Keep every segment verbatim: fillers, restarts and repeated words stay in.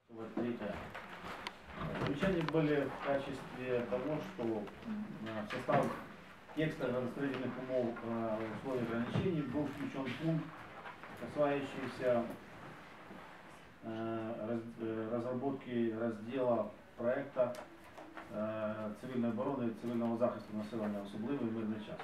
Третье. Замечания были в качестве того, что в состав текста градостроительных умов условий ограничений был включен пункт, касающийся разработки раздела проекта цивильной обороны и цивильного захисту населения, особливый мирный час.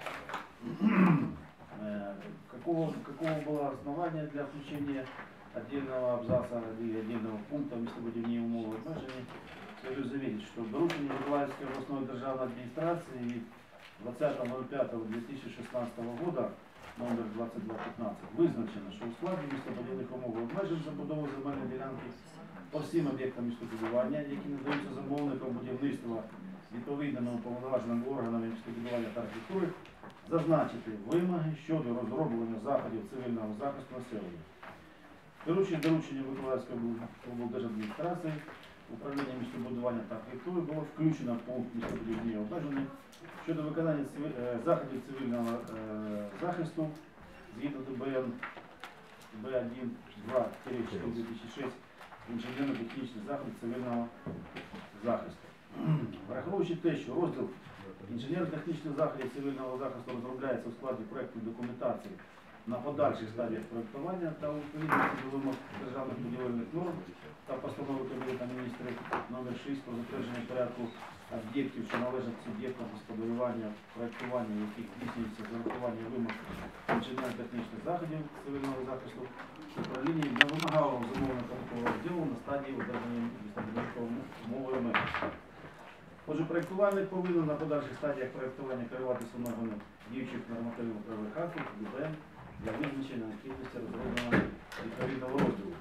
Какого, какого было основания для включения отдельного абзаца или отдельного пункта містобудівні умови обмежені? Хочу заметить, что в доручении Миколаївської областной державной администрации двадцатого пятого две тысячи шестнадцатого года номер двадцать два пятнадцать визначено, що у складі містобудівних умов обмежень забудови земельної ділянки по всім об'єктам містобудування, які надаються замовникам будівництва відповідними уповноваженими органами містобудування та архітектури, зазначити вимоги щодо розроблення заходів цивільного захисту населення. Керуючи доручення Миколаївської облдержадміністрації, управління містобудування та архітектури було включено пункт містобудівні обмеження щодо виконання заходів цивільного захисту згідно ДБН Б один два чотири дві тисячі шість інженерно-технічний заходів цивільного захисту. Враховуючи те, що розділ інженерно-технічних заходів цивільного захисту розробляється у складі проєктної документації на подальших стадіях проєктування та у відповідності до вимог державних будівельних норм та постанови Кабінету міністрів номер шість про затвердження порядку об'єктів, що належать суб'єктам господарювання, проєктування, яких здійснюється з урахуванням вимог інженерно-технічних заходів цивільного захисту, управління не вимагало замовника такого розділу на стадії одержання містобудівної умови обмежень. Отже, проєктувальник повинен на подальших стадіях проєктування керуватися вимогами діючих нормативів правових актів, ДБН, для визначення необхідності розроблення відповідного розділу.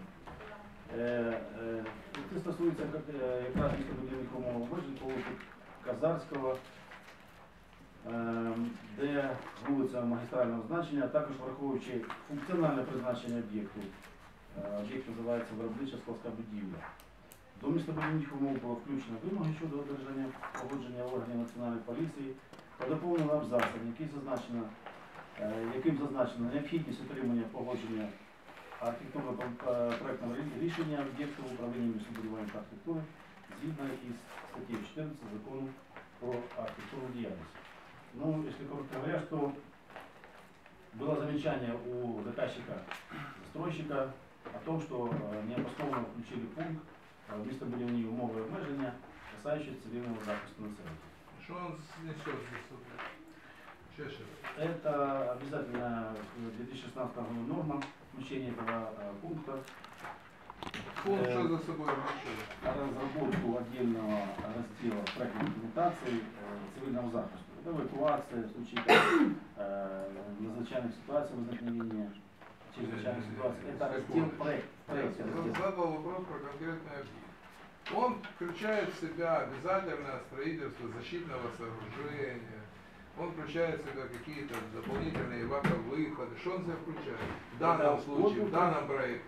Це стосується якраз містобудівних умов обмежень по вулиці Казарського, де вулиця магістрального значення, а також враховуючи функціональне призначення об'єкту. Об'єкт називається виробнича складська будівля. До містобудівних умов було включено вимоги щодо одержання погодження органів Національної поліції та доповнено абзацом, який зазначено, яким зазначено необхідність отримання погодження архітектурно-проєктного рішення об'єкту управління містобудування та архітектури згідно із статтею чотирнадцять закону про архітектурну діяльність. Ну, если коротко говоря, что было замечание у заказчика, застройщика о том, что необоснованно включили пункт містобудівні умови обмеження, касающиеся цивильного захисту населения. Что он снесет здесь? Чаще. Это обязательно две тысячи шестнадцатого года норма включения этого пункта. Пункт что за собой влечет? Разработку отдельного раздела проектной документации цивильного захисту. Это эвакуация в случае э, надзвичайных ситуаций, возникновения чрезвычайных ситуаций. Это раздел проект. проект Я задал вопрос про конкретный объект. Он включает в себя обязательное строительство защитного сооружения. Он включает в себя какие-то дополнительные эваков-выходы. Что он себя включает? В данном случае, в данном проекте.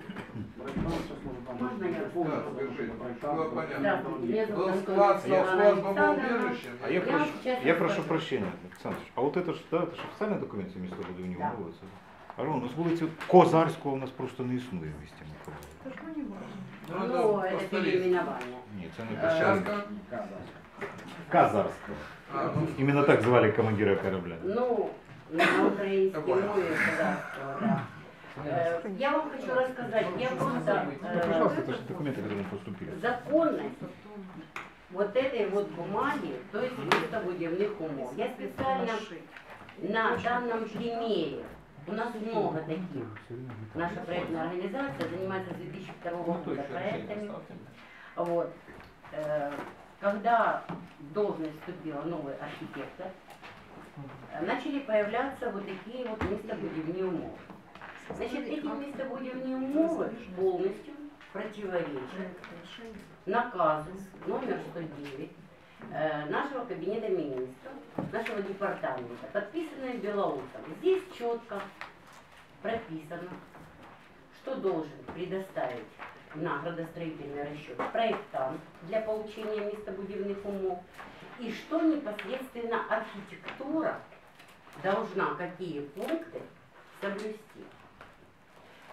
Можно я Да, скажите, чтобы было понятно. Здравствуйте, меня зовут Был Антонина склад, стал Александровна службовым Александровна. убежищем. А я, Я прошу, честно я прошу скажу. прощения, Александр, а вот это ж, да, это ж официальный документ ці містобудівні Да. умови? Це- А у нас вулиці Козарського у нас просто не існує в місті Миколаєва. Ну, Ну, это это по-старински. переименование. Ні, це не Е, Сейчас Козарського. как? Казарського. А, ну, Іменно так звали командира корабля. Ну, на украинской Такое. мове казахского, да. Э, Я вам хочу рассказать, я просто Ну, пожалуйста, э, это же документы, которые мы поступили. законность вот этой вот бумаги, то есть містобудівних умов. Я специально на данном примере, у нас много таких, наша проектная организация занимается с две тысячи второго года проектами. Вот. Э, Когда в должность вступил новый архитектор, э, начали появляться вот такие вот містобудівні умови. Значит, эти містобудівні умови полностью противоречат наказу номер сто девять э, нашего кабинета министров, нашего департамента, подписанное Белоусом. Здесь четко прописано, что должен предоставить на градостроительный расчет проектант для получения містобудівних умов и что непосредственно архитектура должна какие пункты соблюсти.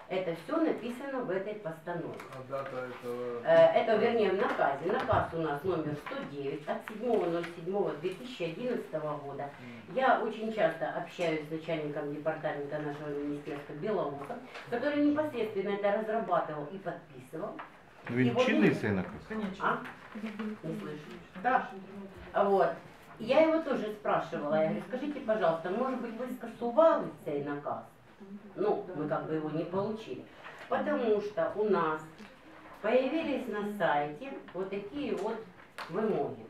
Это все написано в этой постанове. А дата этого... Э, Это, вернее, в наказе. Наказ у нас номер сто девять от седьмого ноль седьмого две тысячи одиннадцатого года. Я очень часто общаюсь с начальником департамента нашего министерства Белоусом, который непосредственно это разрабатывал и подписывал. Ну він І вони- чинний цей наказ? А? Не слышу. Да. Вот. Я его тоже спрашивала, я говорю, скажите, пожалуйста, может быть, вы скасували цей наказ? Ну, мы как бы его не получили. Потому что у нас появились на сайте вот такие вот вымоги.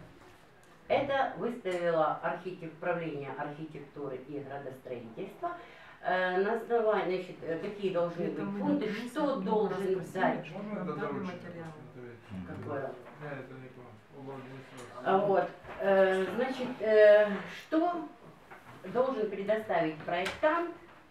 Это выставило архитек... управление архитектуры и градостроительства. Э, на основании, значит, э, какие должны быть пункты, что должен дать. Можно это доручить? Какое? Нет, это не то. Об администрации. А Вот, э, значит, э, что должен предоставить проектант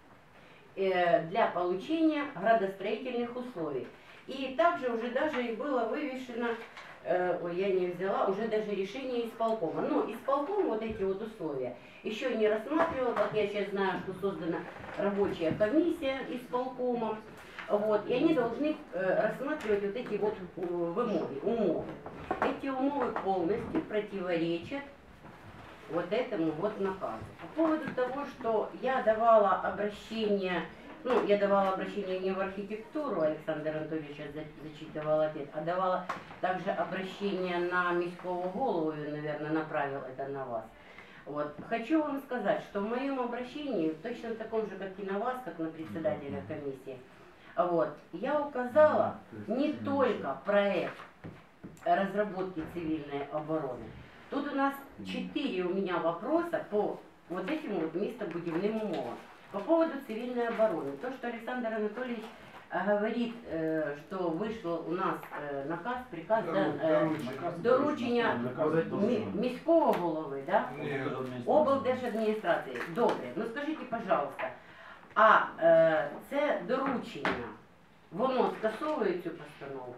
э, для получения градостроительных условий. И также уже даже и было вывешено, э, ой, я не взяла, уже даже решение исполкома. Но исполком вот эти вот условия еще не рассматривал, как я сейчас знаю, что создана рабочая комиссия исполкомом. Вот, и они должны э, рассматривать вот эти вот э, вымоги, умовы. Эти умовы полностью противоречат вот этому вот наказу. По поводу того, что я давала обращение, ну, я давала обращение не в архитектуру, Александр Анатольевич за- зачитывал ответ, а давала также обращение на міського голову, и, наверное, направил это на вас. Вот. Хочу вам сказать, что в моем обращении, точно таком же, как и на вас, как на председателя комиссии, вот, я указала не только проект разработки цивильной обороны. Тут у нас четыре у меня вопроса по вот этим вот местобудивным умовам. По поводу цивильной обороны. То, что Александр Анатольевич э, говорит, э, что вышло у нас э, наказ, приказ, да, э, доручення мі- міського голови, да? Нет. облдержадміністрації. Добре, ну скажіть, пожалуйста, а е, це доручення, воно скасовує цю постанову?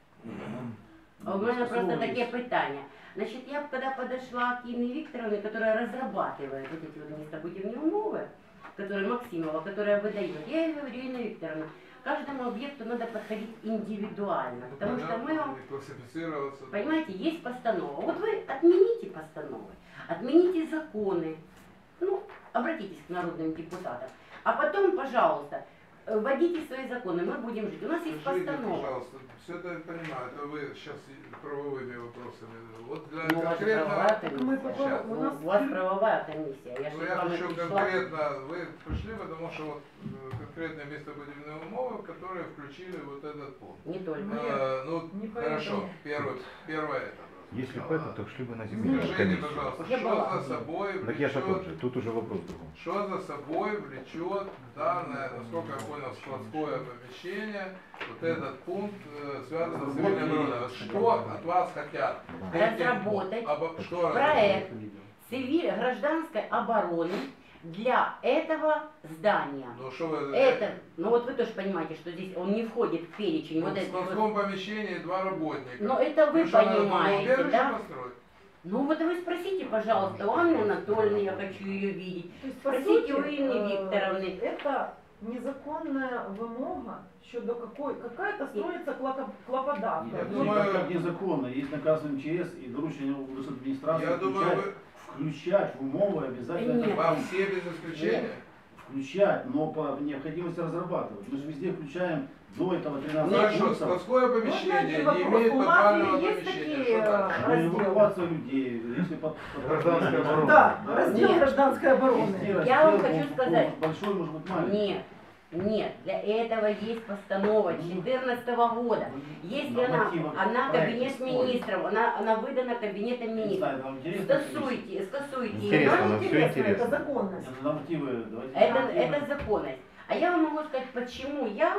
У мене просто таке питання. Значит, я когда подошла к Инне Викторовне, которая разрабатывает вот эти вот местобудивные умовы, которые Максимова, которая выдает, я ей говорю, Инна Викторовна, каждому объекту надо подходить индивидуально, потому что мы вам, И классифицироваться. понимаете, есть постанова. Вот вы отмените постановы, отмените законы, ну, обратитесь к народным депутатам, а потом, пожалуйста, вводите свои законы, мы будем жить. У нас есть Скажите, постанова. пожалуйста, все это я понимаю, это вы сейчас правовыми вопросами. Вот для Ну, у вас же правовая конкретно... комиссия. Сейчас. Ну, у вас правовая комиссия. Я Ну, же я к вам хочу пришла. конкретно, вы пришли, потому что вот э, конкретные местобудивные умовы, которые включили вот этот пункт. Не только. Э, ну, не хорошо, поэтому. первый, первое это. Если А, бы это, то шли бы на земельную Скажите, комиссию. пожалуйста, Я что была. за собой Так я же влечет, тоже. Тут уже вопрос в другом. что за собой влечет данное, насколько я понял, складское помещение, вот этот пункт э, связан с цивильной обороной. Что от вас хотят? Разработать Обо- что проект цивиль гражданской обороны для этого здания. Ну что вы... Это, ну вот вы тоже понимаете, что здесь он не входит в перечень Ну, вот в этого. складском помещении два работника. Но это вы Ну, что, надо понимаете, бомбоубежище да? построить? Ну вот вы спросите, пожалуйста, у Анны Анатольевны, я хочу ее видеть. То есть, по Спросите суті, у Інни е, Вікторовни. Это незаконная вымога щодо какой, какая-то строится клопо- клоподавка. Я думаю, думаю, как незаконно. Есть наказ МЧС и доручение администрации Я думаю, включать, вы включать в умовы обязательно. Нет. вам все без исключения. Включать, но по необходимости разрабатывать. Мы же везде включаем до этого тринадцать Хорошо, пунктов. складское Можно помещение один не вопрос? имеет У подвального мафии есть помещения. такие Что дальше? Ну, разделы? эвакуация людей, если под, под Гражданская оборона. Да, раздел Нет. гражданской обороны. Везде Я вам раздел, хочу он сказать. Большой, может быть, маленький. Нет, нет, для этого есть постанова четырнадцатого года. Если она, Нормативы она проекта кабинет спорят. министров, она, она выдана кабинетом Не министров. знаю, вам интересно? Скасуйте, скасуйте. Интересно, Нам нам всё интересно, интересно. это законность. Это нормативы, давайте. Это, нормативы. это законность. А я вам могу сказать, почему я,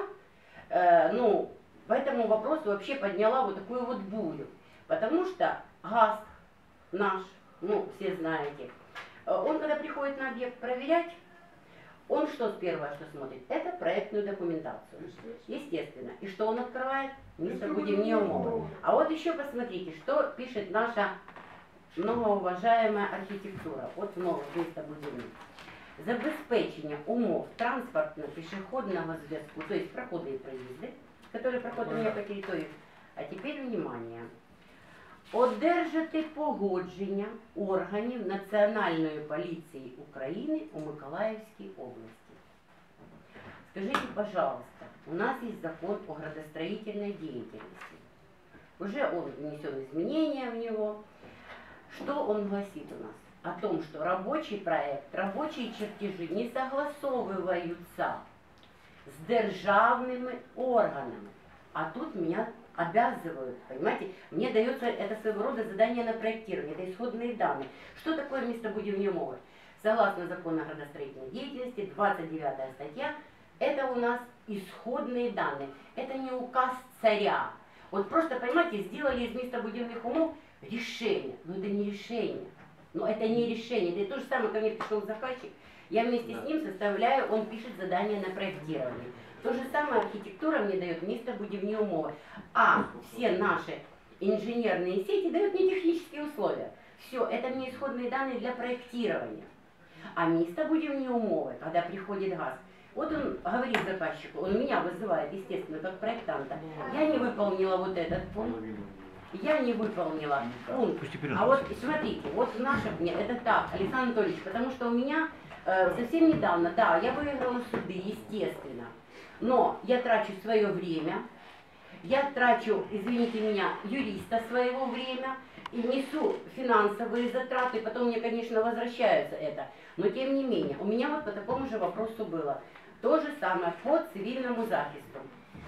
э, ну, по этому вопросу вообще подняла вот такую вот бурю. Потому что ГАСК наш, ну, все знаете, э, он когда приходит на объект проверять, он что первое, что смотрит? Это проектную документацию. Естественно. И что он открывает? Местобудивные умовы. А вот еще посмотрите, что пишет наша многоуважаемая архитектура. Вот много местобудивных. забезпечення умов транспортно-пешеходного зв'язку, то есть проходы и проезды, которые проходят у меня по территории. А теперь внимание. Одержати погодження органів Національної поліції України у Миколаївській области. Скажите, пожалуйста, у нас есть закон о градостроительной деятельности. Уже он внесен изменения в него. Что он гласит у нас? О том, что рабочий проект, рабочие чертежи не согласовываются с державными органами. А тут меня обязывают, понимаете, мне дается это своего рода задание на проектирование, это исходные данные. Что такое местобудивные умовы? Согласно закону о градостроительной деятельности, двадцать девятая статья, это у нас исходные данные, это не указ царя. Вот просто, понимаете, сделали из местобудивных умов решение, но это не решение, но это не решение, это то же самое, ко мне пришел заказчик, я вместе с ним составляю, он пишет задание на проектирование. То же самое архитектура мне дает местобудивные умовы, а все наши инженерные сети дают мне технические условия. Все, это мне исходные данные для проектирования. А местобудивные умовы, когда приходит газ, вот он говорит заказчику, он меня вызывает, естественно, как проектанта. Я не выполнила вот этот пункт, я не выполнила пункт. А вот смотрите, вот в нашем, нет, это так, Александр Анатольевич, потому что у меня э, совсем недавно, да, я выиграла суды, естественно, но я трачу свое время, я трачу, извините меня, юриста своего время, и несу финансовые затраты, потом мне, конечно, возвращаются это, но тем не менее, у меня вот по такому же вопросу было. То же самое по цивильному захисту.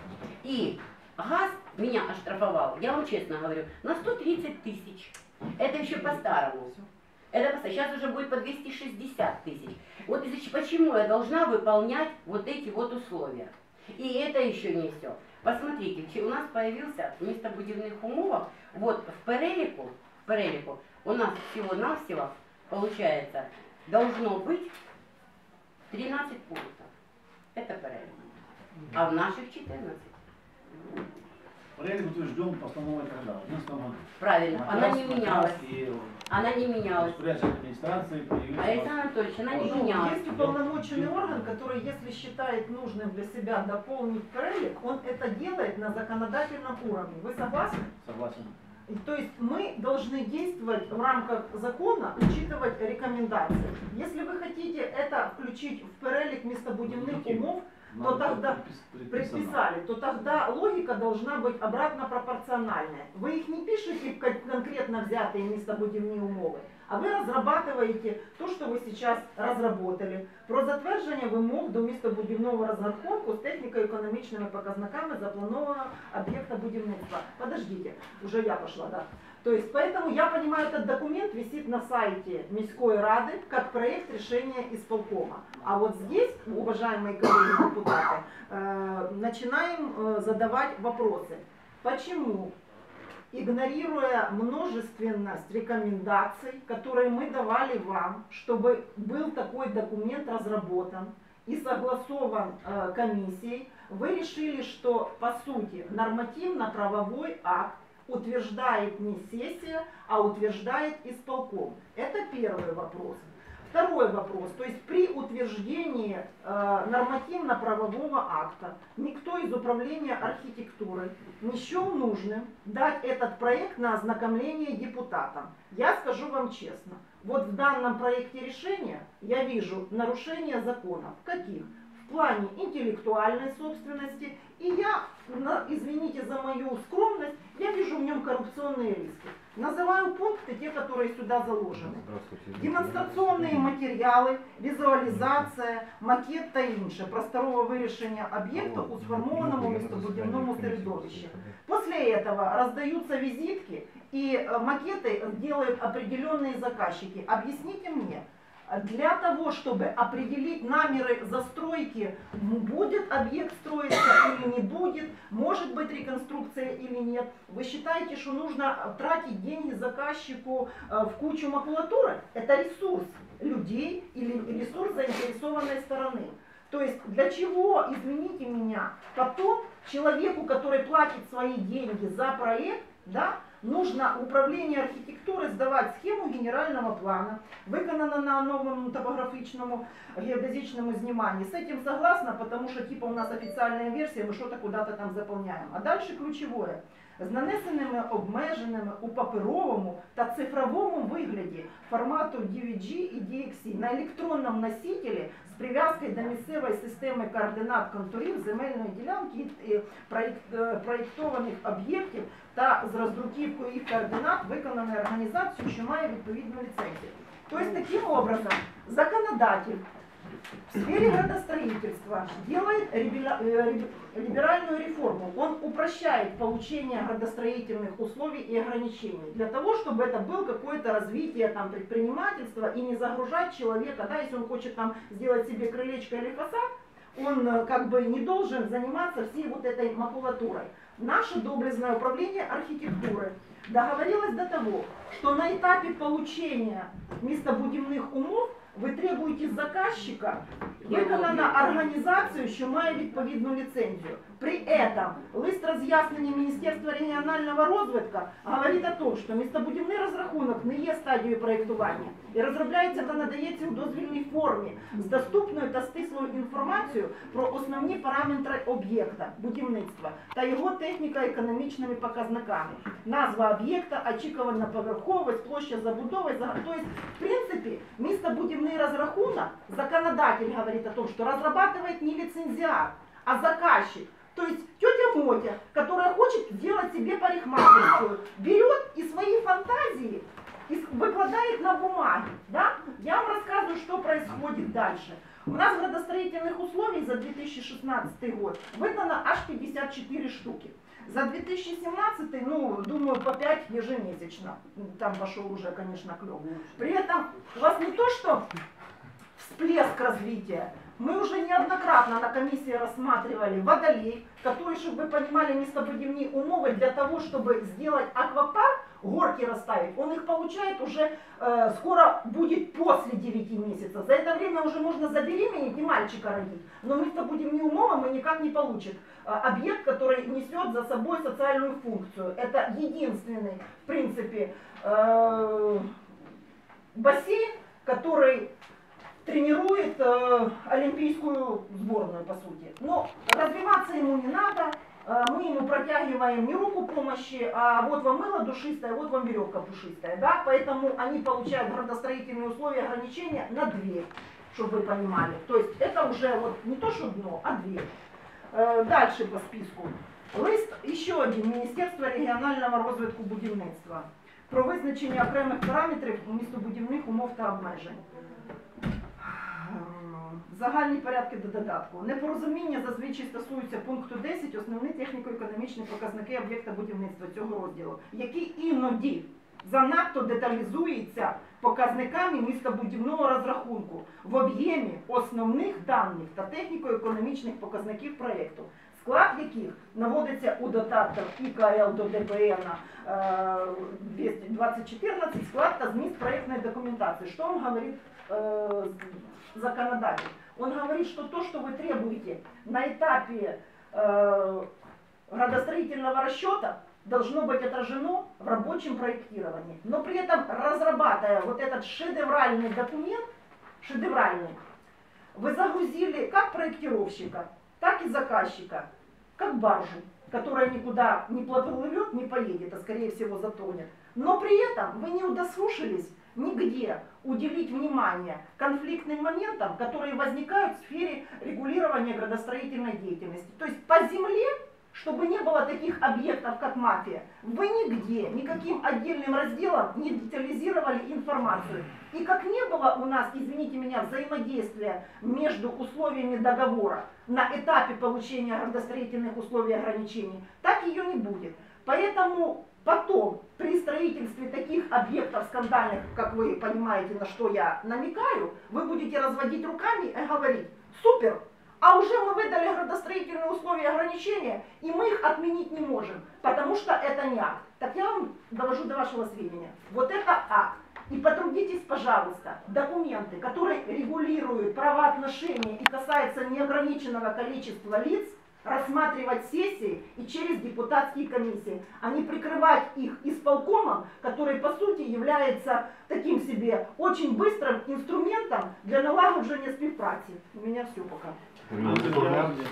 И ГАЗ меня оштрафовал, я вам честно говорю, на сто тридцать тысяч. Это еще по-старому. Это по сейчас уже будет по двести шестьдесят тысяч. Вот из-за почему я должна выполнять вот эти вот условия. И это еще не все. Посмотрите, у нас появился в местобудивных умовах, вот в перелику, в перелику у нас всего-навсего, получается, должно быть тринадцать пунктов. Это перелик. А в наших четырнадцать. Перелик утвержден постановой тогда, в одиннадцатом году. Правильно, она не Наказ, менялась. наказ и Она не менялась. распоряжение администрации появился. Александр Анатольевич, она не Ну, менялась. есть уполномоченный орган, который, если считает нужным для себя дополнить перелик, он это делает на законодательном уровне. Вы согласны? Согласен. И То есть мы должны действовать в рамках закона, учитывать рекомендации. Если вы хотите это включить в перелик местобудивных умов, Надо тогда предпис- предписано. предписали, то тогда логика должна быть обратно пропорциональная. Вы их не пишете как конкретно взятые местобудивные умовы, а ви розрабатуєте то, що ви зараз розробили, про затвердження вимог до містобудівного розрахунку з техніко-економічними показниками запланованого об'єкта будівництва. Подождите, уже я пошла, да. То есть, поэтому я понимаю, этот документ висит на сайте Міської Рады как проект решения исполкома. А вот здесь, уважаемые коллеги-депутаты, э, начинаем э, задавать вопросы. Почему, игнорируя множественность рекомендаций, которые мы давали вам, чтобы был такой документ разработан и согласован э, комиссией, вы решили, что по сути нормативно-правовой акт утверждает не сессия, а утверждает исполком. Это первый вопрос. Второй вопрос. То есть при утверждении э, нормативно-правового акта никто из управления архитектуры не счел нужным дать этот проект на ознакомление депутатам. Я скажу вам честно. Вот в данном проекте решения я вижу нарушение законов. Каких? В плане интеллектуальной собственности. И я, извините за мою скромность, я вижу в нем коррупционные риски. Называю пункты, те, которые сюда заложены. Демонстрационные материалы, візуалізація, макет та інше просторового вирішення об'єкту у сформованому містобудівному середовищі. После этого раздаются визитки и макеты делают определенные заказчики. Объясните мне, для того, чтобы определить намеры застройки, будет объект строиться или не будет, может быть реконструкция или нет, вы считаете, что нужно тратить деньги заказчику в кучу макулатуры? Это ресурс людей или ресурс заинтересованной стороны. То есть для чего, извините меня, потом человеку, который платит свои деньги за проект, да, нужно управління архітектури здавати схему генерального плана, виконано на новому топографичному геодезичному зніманні. С этим согласна, потому что типа у нас официальная версия, мы что-то куда-то там заполняем. А дальше ключевое. З нанесеними обмеженими у паперовому та цифровому вигляді формату ді ві джі і ді ікс і на електронному носителі з прив'язкою до місцевої системи координат контурів земельної ділянки і проєктованих об'єктів та з роздруківкою їх координат виконаної організацією, що має відповідну ліцензію. Тобто, таким образом, законодатель в сфере градостроительства делает либеральную реформу. Он упрощает получение градостроительных условий и ограничений для того, чтобы это было какое-то развитие там, предпринимательства и не загружать человека. Да, если он хочет там, сделать себе крылечко или фасад, он как бы не должен заниматься всей вот этой макулатурой. Наше доблестное управление архитектуры договорилось до того, что на этапе получения містобудівних умов ви требуєте з заказчика виконана організацію, що має відповідну ліцензію. При этом лист роз'яснення Міністерства регіонального розвитку говорить о том, що містобудівний розрахунок не є стадією проєктування і розробляється та надається у дозвільній формі з доступною та стислою інформацією про основні параметри об'єкта будівництва та його техніко-економічними показниками. Назва об'єкта, очікувана поверховість, площа забудови. Тобто, в принципі, містобудівний розрахунок, законодатель говорит о том, что разрабатывает не лицензиат, а заказчик. То есть тетя Мотя, которая хочет сделать себе парикмахерскую, берет и свои фантазии и выкладывает на бумаге. Да? Я вам рассказываю, что происходит дальше. У нас градостроительных условий за две тысячи шестнадцатый год выдано аж пятьдесят четыре штуки. За две тысячи семнадцатый, ну, думаю, по пять ежемесячно. Там пошел уже, конечно, клёв. При этом у вас не то, что всплеск развития. Мы уже неоднократно на комиссии рассматривали водолей, который, чтобы вы понимали, містобудівні умови для того, чтобы сделать аквапарк, горки расставить, он их получает уже э, скоро будет после девяти месяцев. За это время уже можно забеременеть и мальчика родить. Но містобудівні умови мы никак не получим. Э, объект, который несет за собой социальную функцию. Это единственный, в принципе, э, бассейн, который тренирует э, олимпийскую сборную, по сути. Но развиваться ему не надо, э, мы ему протягиваем не руку помощи, а вот вам мыло душистое, вот вам веревка пушистая. Да? Поэтому они получают градостроительные условия ограничения на дверь, чтобы вы понимали. То есть это уже вот не то, что дно, а дверь. Э, дальше по списку. Лист еще один Міністерства регіонального розвитку будівництва про визначення окремих параметрів містобудівних умов та обмежень. Загальні порядки до додатку. Непорозуміння зазвичай стосуються пункту десять основні техніко-економічні показники об'єкта будівництва цього розділу, які іноді занадто деталізуються показниками містобудівного розрахунку в об'ємі основних даних та техніко-економічних показників проєкту, склад яких наводиться у додатках І К Л до Д П Н двадцять чотирнадцять, склад та зміст проєктної документації. Що вам говорить э, законодатель? Он говорит, что то, что вы требуете на этапе э, градостроительного расчета, должно быть отражено в рабочем проектировании. Но при этом, разрабатывая вот этот шедевральный документ, шедевральный, вы загрузили как проектировщика, так и заказчика, как баржу, которая никуда не плывет, не поедет, а скорее всего затонет. Но при этом вы не удосушились нигде уделить внимание конфликтным моментам, которые возникают в сфере регулирования градостроительной деятельности. То есть по земле, чтобы не было таких объектов, как мафия, вы нигде, никаким отдельным разделом не детализировали информацию. И как не было у нас, извините меня, взаимодействия между условиями договора на этапе получения градостроительных условий и ограничений, так ее не будет. Поэтому потом, при строительстве таких объектов скандальных, как вы понимаете, на что я намекаю, вы будете разводить руками и говорить: супер, а уже мы выдали градостроительные условия и ограничения, и мы их отменить не можем, потому что это не акт. Так я вам довожу до вашего сведения. Вот это акт. И потрудитесь, пожалуйста, документы, которые регулируют правоотношения и касаются неограниченного количества лиц, рассматривать сессии и через депутатские комиссии, а не прикрывать их исполкомом, который по сути является таким себе очень быстрым инструментом для налагоджения співпраці. У меня все пока. Ну,